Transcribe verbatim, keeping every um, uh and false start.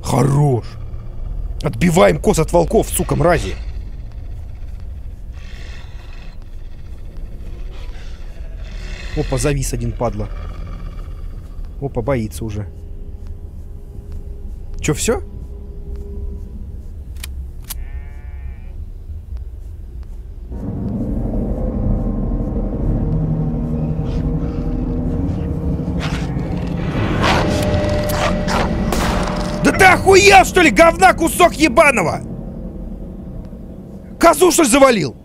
Хорош. Отбиваем коз от волков, сука, мрази. Опа, завис один, падла. Опа, боится уже. Чё, все? Да ты охуел, что ли, говна кусок ебаного? Козу, что ли, завалил?